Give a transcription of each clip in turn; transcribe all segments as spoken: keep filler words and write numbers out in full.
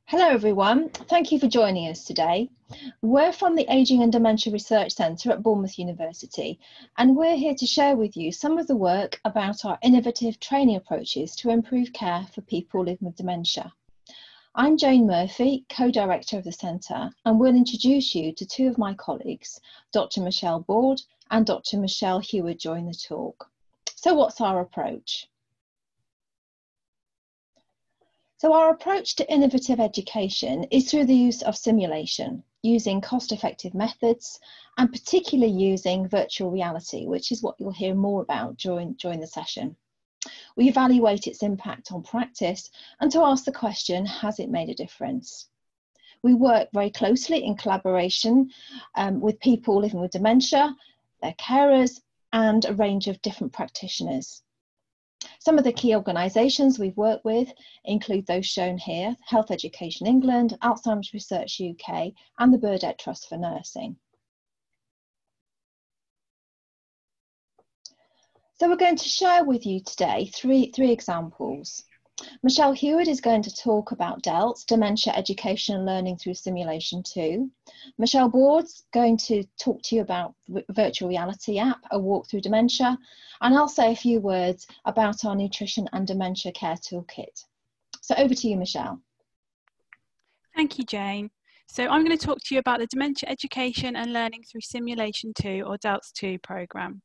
Hello everyone, thank you for joining us today. We're from the Ageing and Dementia Research Centre at Bournemouth University, and we're here to share with you some of the work about our innovative training approaches to improve care for people living with dementia. I'm Jane Murphy, co-director of the centre, and will introduce you to two of my colleagues, Doctor Michelle Board and Doctor Michelle Heward, join the talk. So what's our approach? So our approach to innovative education is through the use of simulation, using cost-effective methods, and particularly using virtual reality, which is what you'll hear more about during, during the session. We evaluate its impact on practice and to ask the question, has it made a difference? We work very closely in collaboration um, with people living with dementia, their carers, and a range of different practitioners. Some of the key organisations we've worked with include those shown here: Health Education England, Alzheimer's Research U K, and the Burdett Trust for Nursing. So we're going to share with you today three, three examples. Michelle Heward is going to talk about D E L T, Dementia Education and Learning Through Simulation two. Michelle Board's going to talk to you about Virtual Reality app, A Walk Through Dementia, and I'll say a few words about our Nutrition and Dementia Care Toolkit. So over to you, Michelle. Thank you, Jane. So I'm going to talk to you about the Dementia Education and Learning Through Simulation two, or D E L T two programme.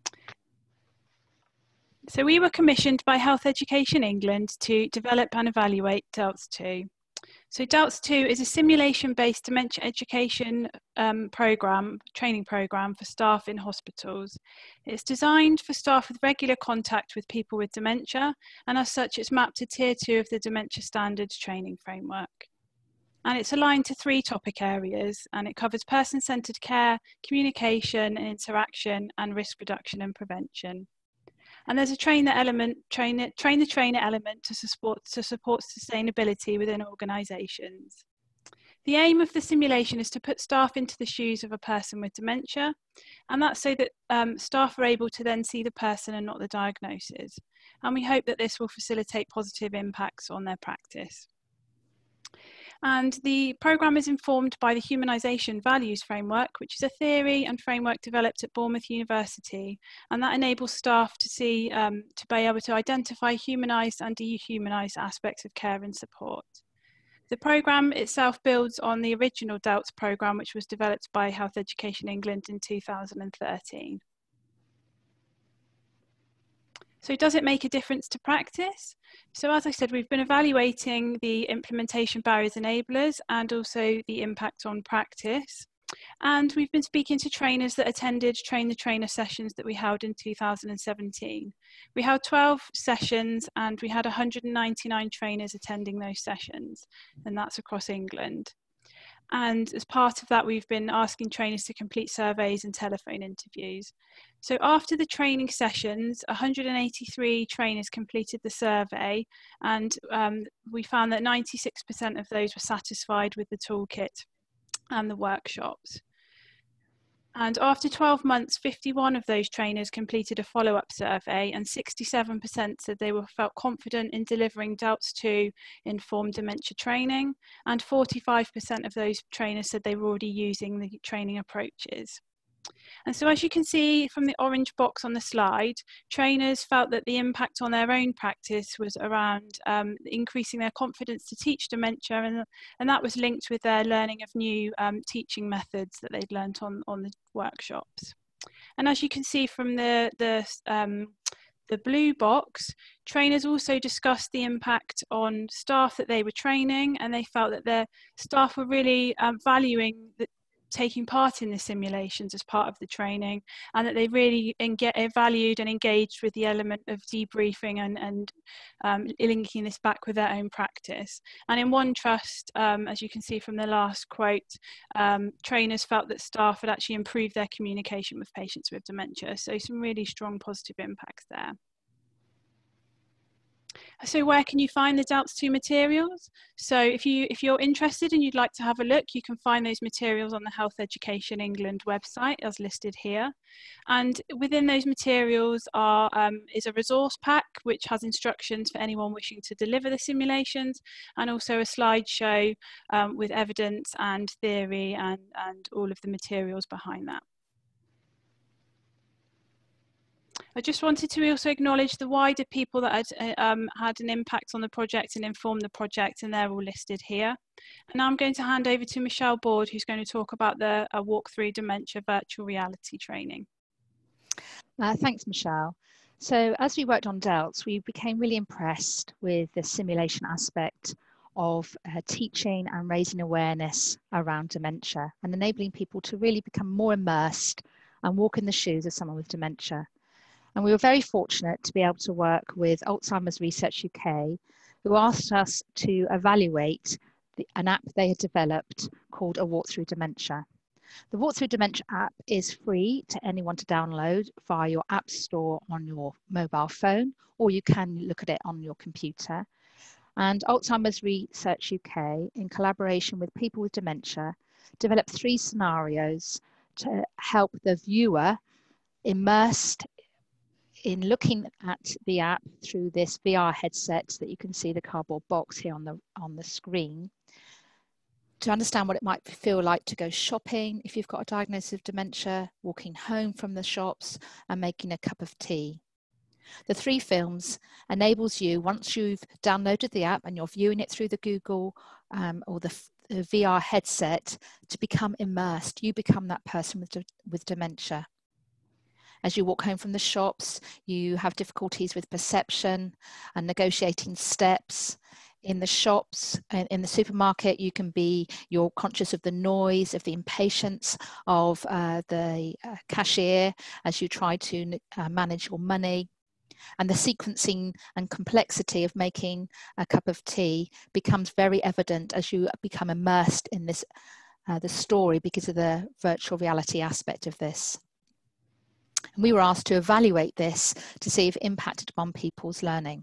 So we were commissioned by Health Education England to develop and evaluate D E L T two. So D E L T two is a simulation-based dementia education um, programme, training programme for staff in hospitals. It's designed for staff with regular contact with people with dementia, and as such it's mapped to Tier two of the Dementia Standards training framework. And it's aligned to three topic areas, and it covers person-centred care, communication and interaction, and risk reduction and prevention. And there's a train the element, train, it, train the trainer element to support, to support sustainability within organisations. The aim of the simulation is to put staff into the shoes of a person with dementia, and that's so that um, staff are able to then see the person and not the diagnosis. And we hope that this will facilitate positive impacts on their practice. And the programme is informed by the Humanisation Values Framework, which is a theory and framework developed at Bournemouth University, and that enables staff to see, um, to be able to identify humanised and dehumanised aspects of care and support. The programme itself builds on the original D E L T programme, which was developed by Health Education England in two thousand thirteen. So does it make a difference to practice? So as I said, we've been evaluating the implementation barriers enablers and also the impact on practice. And we've been speaking to trainers that attended Train the Trainer sessions that we held in two thousand seventeen. We held twelve sessions and we had one hundred ninety-nine trainers attending those sessions, and that's across England. And as part of that, we've been asking trainers to complete surveys and telephone interviews. So after the training sessions, one hundred eighty-three trainers completed the survey, and um, we found that ninety-six percent of those were satisfied with the toolkit and the workshops. And after twelve months, fifty-one of those trainers completed a follow-up survey, and sixty-seven percent said they were felt confident in delivering D E L T two informed dementia training, and forty-five percent of those trainers said they were already using the training approaches. And so as you can see from the orange box on the slide, trainers felt that the impact on their own practice was around um, increasing their confidence to teach dementia, and, and that was linked with their learning of new um, teaching methods that they'd learnt on, on the workshops. And as you can see from the, the, um, the blue box, trainers also discussed the impact on staff that they were training, and they felt that their staff were really um, valuing the, taking part in the simulations as part of the training, and that they really valued and engaged with the element of debriefing and, and um, linking this back with their own practice. And in one trust, um, as you can see from the last quote, um, trainers felt that staff had actually improved their communication with patients with dementia. So some really strong positive impacts there. So where can you find the DELTS two materials? So if, you, if you're interested and you'd like to have a look, you can find those materials on the Health Education England website as listed here. And within those materials are, um, is a resource pack which has instructions for anyone wishing to deliver the simulations, and also a slideshow um, with evidence and theory and, and all of the materials behind that. I just wanted to also acknowledge the wider people that had um, had an impact on the project and informed the project, and they're all listed here. And now I'm going to hand over to Michelle Board, who's going to talk about the uh, Walk Through Dementia virtual reality training. Uh, thanks, Michelle. So as we worked on DELTS, we became really impressed with the simulation aspect of uh, teaching and raising awareness around dementia and enabling people to really become more immersed and walk in the shoes of someone with dementia. And we were very fortunate to be able to work with Alzheimer's Research U K, who asked us to evaluate the, an app they had developed called A Walk Through Dementia. The Walk Through Dementia app is free to anyone to download via your app store on your mobile phone, or you can look at it on your computer. And Alzheimer's Research U K, in collaboration with people with dementia, developed three scenarios to help the viewer immersed in looking at the app through this V R headset that you can see the cardboard box here on the, on the screen, to understand what it might feel like to go shopping if you've got a diagnosis of dementia, walking home from the shops and making a cup of tea. The three films enables you, once you've downloaded the app and you're viewing it through the Google um, or the, the V R headset, to become immersed. You become that person with, de with dementia. As you walk home from the shops, you have difficulties with perception and negotiating steps. In the shops, in the supermarket, you can be, you're conscious of the noise, of the impatience of uh, the uh, cashier as you try to uh, manage your money. And the sequencing and complexity of making a cup of tea becomes very evident as you become immersed in this, uh, the story, because of the virtual reality aspect of this. And we were asked to evaluate this to see if it impacted upon people's learning.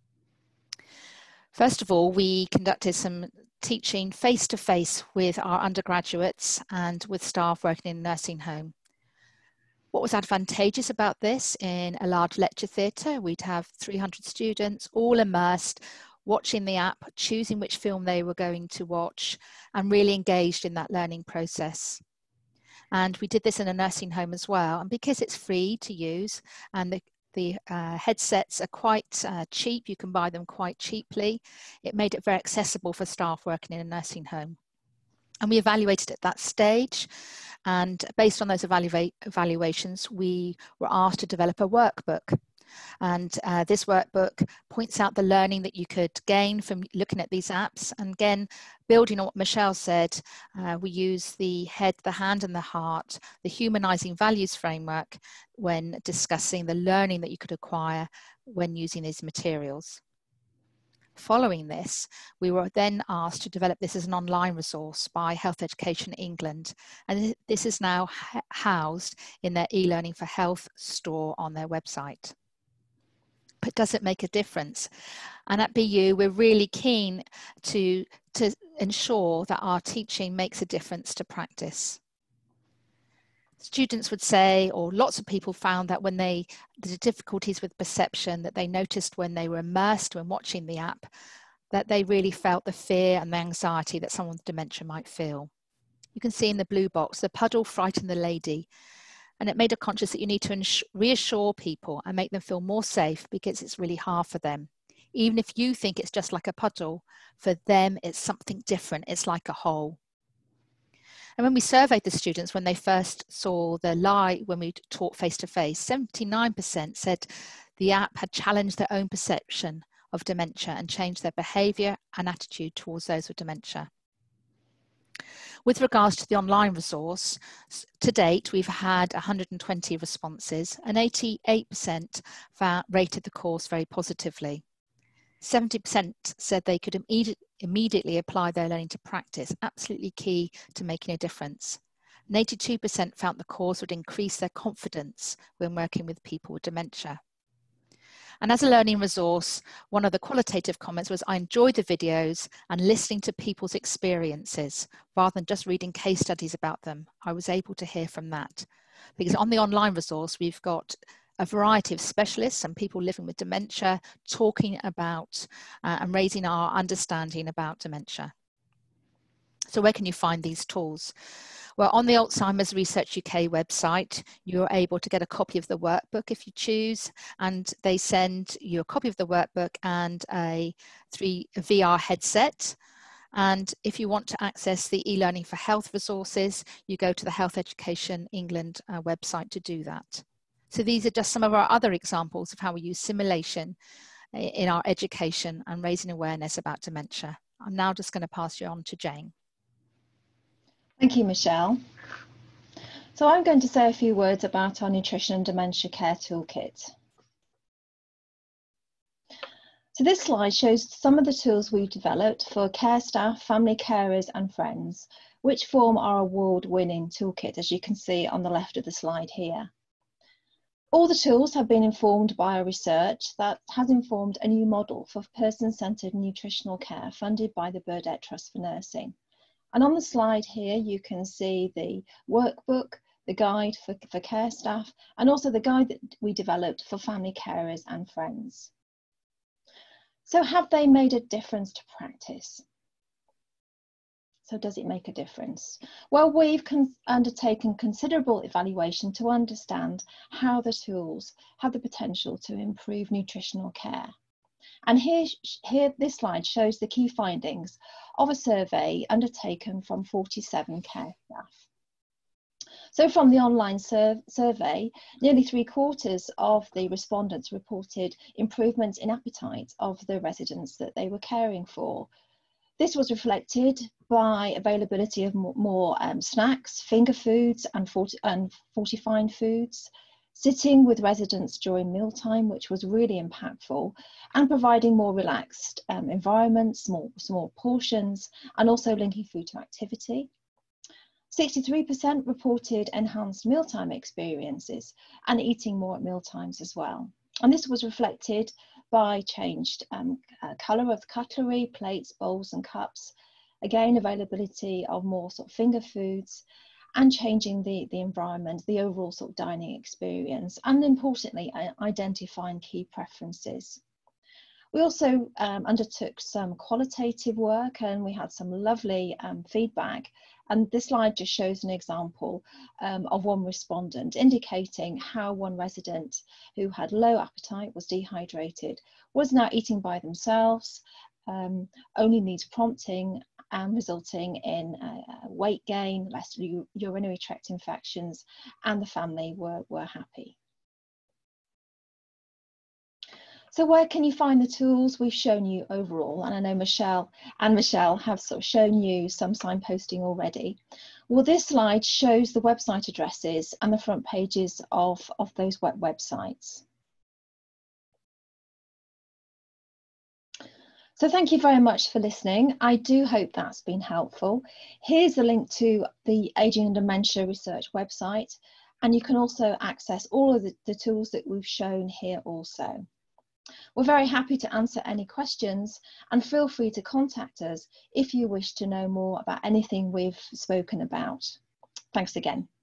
First of all, we conducted some teaching face-to-face with our undergraduates and with staff working in a nursing home. What was advantageous about this, in a large lecture theatre, we'd have three hundred students all immersed, watching the app, choosing which film they were going to watch, and really engaged in that learning process. And we did this in a nursing home as well. And because it's free to use and the, the uh, headsets are quite uh, cheap, you can buy them quite cheaply, it made it very accessible for staff working in a nursing home. And we evaluated at that stage. And based on those evaluate, evaluations, we were asked to develop a workbook. And uh, this workbook points out the learning that you could gain from looking at these apps. And again, building on what Michelle said, uh, we use the head, the hand and the heart, the humanizing values framework when discussing the learning that you could acquire when using these materials. Following this, we were then asked to develop this as an online resource by Health Education England. And this is now housed in their e-learning for health store on their website. But does it make a difference? And at B U, we're really keen to, to ensure that our teaching makes a difference to practice. Students would say, or lots of people found that when they, the difficulties with perception that they noticed when they were immersed when watching the app, that they really felt the fear and the anxiety that someone with dementia might feel. You can see in the blue box, the puddle frightened the lady. And it made a conscious that you need to reassure people and make them feel more safe, because it's really hard for them. Even if you think it's just like a puddle, for them it's something different. It's like a hole. And when we surveyed the students when they first saw the live, when we taught face-to-face, seventy-nine percent said the app had challenged their own perception of dementia and changed their behaviour and attitude towards those with dementia. With regards to the online resource, to date, we've had one hundred twenty responses and eighty-eight percent rated the course very positively. seventy percent said they could immediate, immediately apply their learning to practice, absolutely key to making a difference. And eighty-two percent found the course would increase their confidence when working with people with dementia. And as a learning resource, one of the qualitative comments was, I enjoyed the videos and listening to people's experiences rather than just reading case studies about them. I was able to hear from that. Because on the online resource, we've got a variety of specialists and people living with dementia talking about uh, and raising our understanding about dementia. So where can you find these tools? Well, on the Alzheimer's Research U K website, you're able to get a copy of the workbook if you choose, and they send you a copy of the workbook and a three V R headset. And if you want to access the e-learning for health resources, you go to the Health Education England uh, website to do that. So these are just some of our other examples of how we use simulation in our education and raising awareness about dementia. I'm now just going to pass you on to Jane. Thank you, Michelle. So I'm going to say a few words about our Nutrition and Dementia Care Toolkit. So this slide shows some of the tools we've developed for care staff, family carers and friends, which form our award-winning toolkit, as you can see on the left of the slide here. All the tools have been informed by our research that has informed a new model for person-centred nutritional care funded by the Burdett Trust for Nursing. And on the slide here, you can see the workbook, the guide for, for care staff, and also the guide that we developed for family carers and friends. So have they made a difference to practice? So does it make a difference? Well, we've con undertaken considerable evaluation to understand how the tools have the potential to improve nutritional care. And here, here, this slide shows the key findings of a survey undertaken from forty-seven care staff. So from the online sur survey, nearly three quarters of the respondents reported improvements in appetite of the residents that they were caring for. This was reflected by availability of more, more um, snacks, finger foods and, forti and fortifying foods, sitting with residents during mealtime, which was really impactful, and providing more relaxed um, environments, small, small portions, and also linking food to activity. sixty-three percent reported enhanced mealtime experiences and eating more at mealtimes as well. And this was reflected by changed um, uh, colour of cutlery, plates, bowls and cups, again availability of more sort of finger foods, and changing the, the environment, the overall sort of dining experience, and importantly, identifying key preferences. We also um, undertook some qualitative work and we had some lovely um, feedback. And this slide just shows an example um, of one respondent indicating how one resident who had low appetite, was dehydrated, was now eating by themselves, um, only needs prompting, and resulting in uh, weight gain, less urinary tract infections, and the family were, were happy. So where can you find the tools? We've shown you overall, and I know Michelle and Michelle have sort of shown you some signposting already. Well, this slide shows the website addresses and the front pages of, of those web websites. So thank you very much for listening. I do hope that's been helpful. Here's a link to the Aging and Dementia Research website, and you can also access all of the, the tools that we've shown here also. We're very happy to answer any questions, and feel free to contact us if you wish to know more about anything we've spoken about. Thanks again.